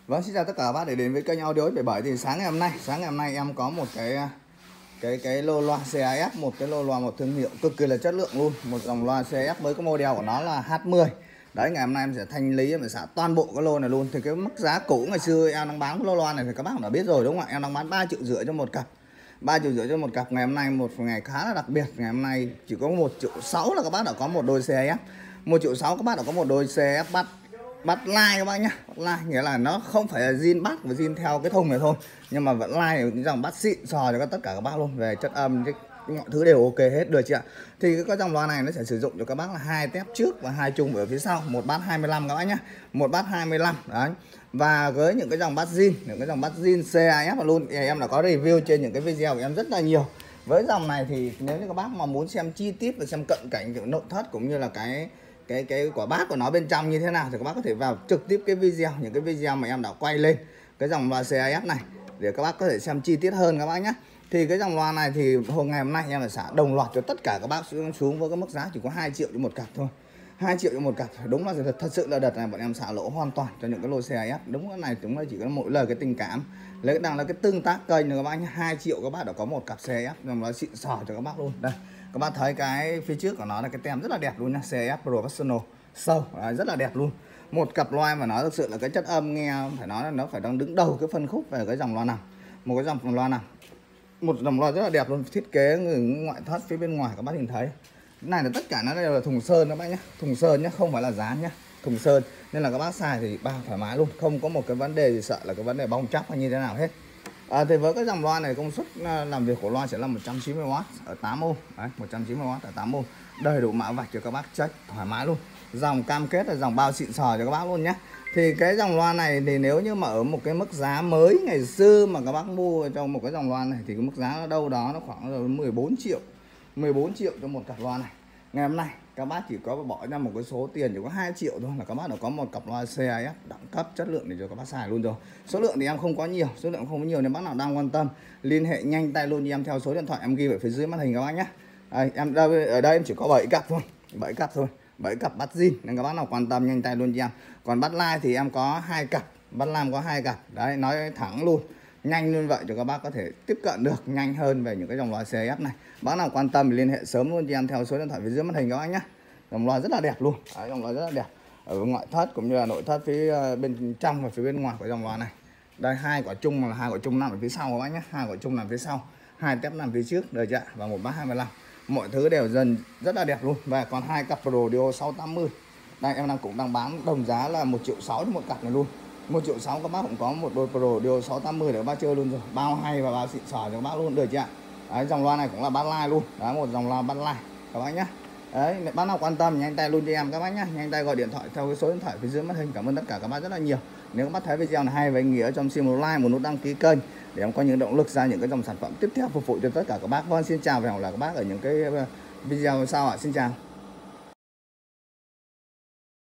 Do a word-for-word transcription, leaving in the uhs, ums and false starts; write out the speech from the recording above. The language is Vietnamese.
Vâng, xin chào tất cả các bác để đến với kênh Audio ích bảy bảy. Thì sáng ngày hôm nay, sáng ngày hôm nay em có một cái cái cái lô loa xê i ép, một cái lô loa một thương hiệu cực kỳ là chất lượng luôn, một dòng loa xê i ép mới có model của nó là H mười. Đấy, ngày hôm nay em sẽ thanh lý, em sẽ xả toàn bộ cái lô này luôn. Thì cái mức giá cũ ngày xưa em đang bán cái lô loa này thì các bác cũng đã biết rồi đúng không ạ? Em đang bán ba triệu rưỡi cho một cặp. ba triệu rưỡi cho một cặp. Ngày hôm nay một ngày khá là đặc biệt, ngày hôm nay chỉ có một triệu sáu là các bác đã có một đôi xê i ép. một triệu sáu các bác đã có một đôi xê i ép bắt bắt like các bác nhá, bắt like nghĩa là nó không phải là zin bắt và zin theo cái thùng này thôi, nhưng mà vẫn like những dòng bắt xịn sò cho các tất cả các bác luôn, về chất âm cái, cái mọi thứ đều ok hết được chưa ạ? Thì cái dòng loa này nó sẽ sử dụng cho các bác là hai tép trước và hai chung ở phía sau, một bát hai mươi lăm các bác nhá, một bát hai mươi lăm đấy. Và với những cái dòng bắt zin, những cái dòng bắt zin xê i ép luôn thì em đã có review trên những cái video của em rất là nhiều. Với dòng này thì nếu như các bác mà muốn xem chi tiết và xem cận cảnh kiểu nội thất cũng như là cái cái cái quả bát của nó bên trong như thế nào thì các bác có thể vào trực tiếp cái video, những cái video mà em đã quay lên cái dòng loa xê i ép này để các bác có thể xem chi tiết hơn các bác nhé. Thì cái dòng loa này thì hôm ngày hôm nay em là xả đồng loạt cho tất cả các bác xuống, xuống với cái mức giá chỉ có hai triệu cho một cặp thôi. hai triệu cho một cặp. Đúng là thật, thật sự là đợt này bọn em xả lỗ hoàn toàn cho những cái lô xê i ép. Đúng cái này chúng là chỉ có mỗi lời cái tình cảm, lấy đang là cái tương tác kênh nữa các bác nhé. hai triệu các bác đã có một cặp xê i ép dòng loa xịn sò cho các bác luôn. Đây. Các bạn thấy cái phía trước của nó là cái tem rất là đẹp luôn nha, xê i ép Professional sâu, rất là đẹp luôn. Một cặp loa mà nói thực sự là cái chất âm nghe phải nói là nó phải đang đứng đầu cái phân khúc về cái dòng loa nào. Một cái dòng loa nào, một dòng loa rất là đẹp luôn, thiết kế ngoại thất phía bên ngoài các bác nhìn thấy. Cái này là tất cả nó đều là thùng sơn các bác nhé, thùng sơn nhé, không phải là dán nhé, thùng sơn. Nên là các bác xài thì bao thoải mái luôn, không có một cái vấn đề gì sợ là cái vấn đề bong chóc hay như thế nào hết. À, thì với cái dòng loa này công suất làm việc của loa sẽ là một trăm chín mươi oát ở tám ohm. Đấy, một trăm chín mươi oát ở tám ohm. Đầy đủ mã vạch cho các bác check thoải mái luôn. Dòng cam kết là dòng bao xịn sò cho các bác luôn nhé. Thì cái dòng loa này thì nếu như mà ở một cái mức giá mới ngày xưa mà các bác mua cho một cái dòng loa này thì cái mức giá nó đâu đó nó khoảng mười bốn triệu. mười bốn triệu cho một cặp loa này. Ngày hôm nay các bác chỉ có bỏ ra một cái số tiền chỉ có hai triệu thôi là các bác đã có một cặp loa xê i ép đẳng cấp chất lượng để cho các bác xài luôn rồi. Số lượng thì em không có nhiều, số lượng không có nhiều, nên bác nào đang quan tâm liên hệ nhanh tay luôn em theo số điện thoại em ghi ở phía dưới màn hình các bác nhé. Đây, em ở đây em chỉ có bảy cặp thôi, bảy cặp thôi, bảy cặp bắt zin, nên các bác nào quan tâm nhanh tay luôn cho em. Còn bắt like thì em có hai cặp, bắt làm có hai cặp. Đấy, nói thẳng luôn, nhanh luôn vậy cho các bác có thể tiếp cận được nhanh hơn về những cái dòng loa xê i ép này. Bác nào quan tâm thì liên hệ sớm luôn cho em theo số điện thoại phía dưới màn hình các bác nhé. Dòng loa rất là đẹp luôn. Đấy, dòng loa rất là đẹp ở ngoại thất cũng như là nội thất phía bên trong và phía bên ngoài của dòng loa này. Đây, hai quả chung là hai quả chung nằm ở phía sau các bác nhé, hai quả chung nằm phía sau, hai tép nằm phía trước đời dạ, và một bát hai mươi lăm. Mọi thứ đều dần rất là đẹp luôn. Và còn hai cặp Pro Dio sáu tám mươi. Đây em đang cũng đang bán đồng giá là một triệu sáu cho một cặp này luôn. một triệu sáu các bác cũng có một đôi Pro Dio sáu tám mươi để các bác chơi luôn rồi. Bao hay và bao xịn sò cho các bác luôn được chưa ạ? Đấy, dòng loa này cũng là bắt like luôn. Đấy, một dòng loa bắt like các bác nhé. Đấy, bác nào quan tâm nhanh tay luôn cho em các bác nhé, nhanh tay gọi điện thoại theo cái số điện thoại phía dưới màn hình. Cảm ơn tất cả các bác rất là nhiều. Nếu các bác thấy video này hay và ý nghĩa cho em xin một like, một nút đăng ký kênh để em có những động lực ra những cái dòng sản phẩm tiếp theo phục vụ cho tất cả các bác. Vâng, xin chào và hẹn gặp lại các bác ở những cái video sau ạ. Xin chào.